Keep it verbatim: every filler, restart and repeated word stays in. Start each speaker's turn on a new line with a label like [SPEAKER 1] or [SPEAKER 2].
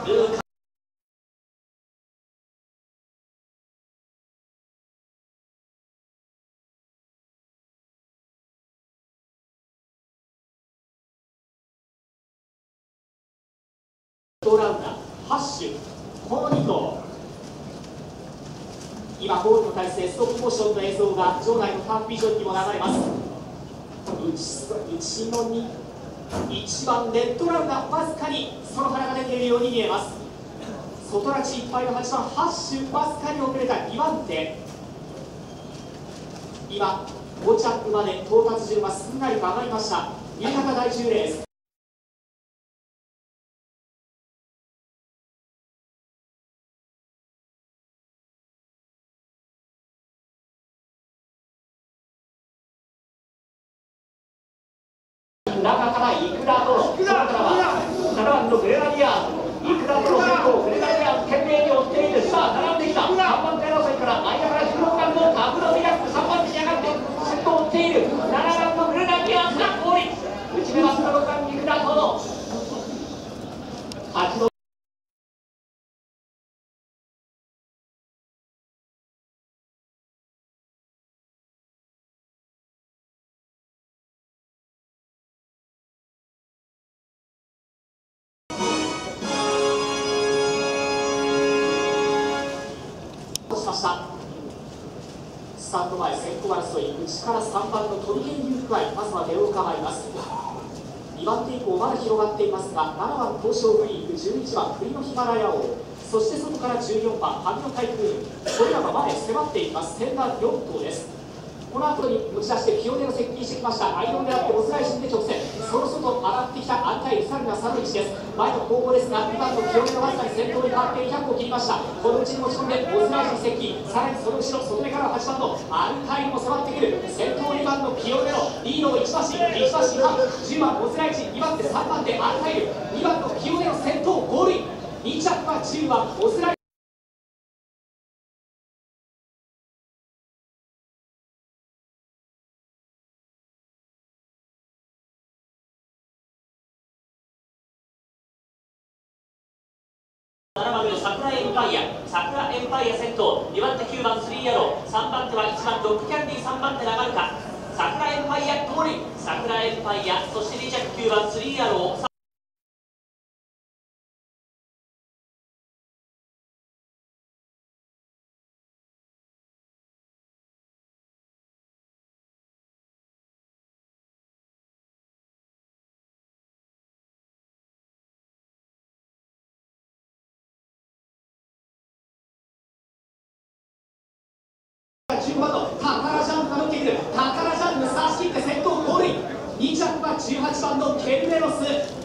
[SPEAKER 1] ルーカドラウナハッシュこのに頭、今ゴールの体勢ストップモーションの映像が場内のターフビジョンにも流れます。内内のにいちばんレッドラウナわずかにその腹が出ているように見えます。外ラチいっぱいのはちばんハッシュわずかに遅れたにばん手、今ご着まで到達順はすんなりと上がりました。新潟第じゅうレース中からイクラドロ、そこからはななばんのグレナディアン、イクラドロ先頭、グレナディアン懸命に追っている。さあ並んできたさんばん手争いから間からじゅうろくばんのタブロミラックさんばん手に上がって先頭を追っている。ななばんのグレナディアンがゴール、内目はろくばんイクラドロ、はちどスタート前先行争い、内からさんばんのトリゲンユークアイ、まずは出を構えます。にばん手以降まだ広がっていますが、ななばん東証フリーク、じゅういちばん冬のヒマラヤ王、そして外からじゅうよんばん萩の台風、これらが前へ迫っていきます。先団よん頭です。この後に持ち出してピオネロ接近してきました。間を狙ってオズライシンで直線、その外上がってきたアンタイルサルナサルイチです。前の後方ですがにばんのピオネロわずかに先頭に変わってにひゃくを切りました。このうちに持ち込んでオズライシン接近、さらにその後ろ外目からはちばんのアンタイルも迫ってくる。先頭にばんのピオネロリードをいちばんしいちばんしかじゅうばんオズライシン、にばん手さんばん手アンタイル、にばんのピオネロ先頭ゴールイン、に着はじゅうばんオズライシン。ななばんの桜エンパイア、桜エンパイア先頭、にばん手きゅうばんスリーヤロー、さんばん手はいちばんドッグキャンディー、さんばん手上がるか。桜エンパイアゴールイン、桜エンパイア、そしてに着きゅうばんスリーヤロー。じゅうばんのタカラジャンが乗ってくる。タカラジャンが差し切って先頭ゴールイン、に着はじゅうはちばんのケルメロス。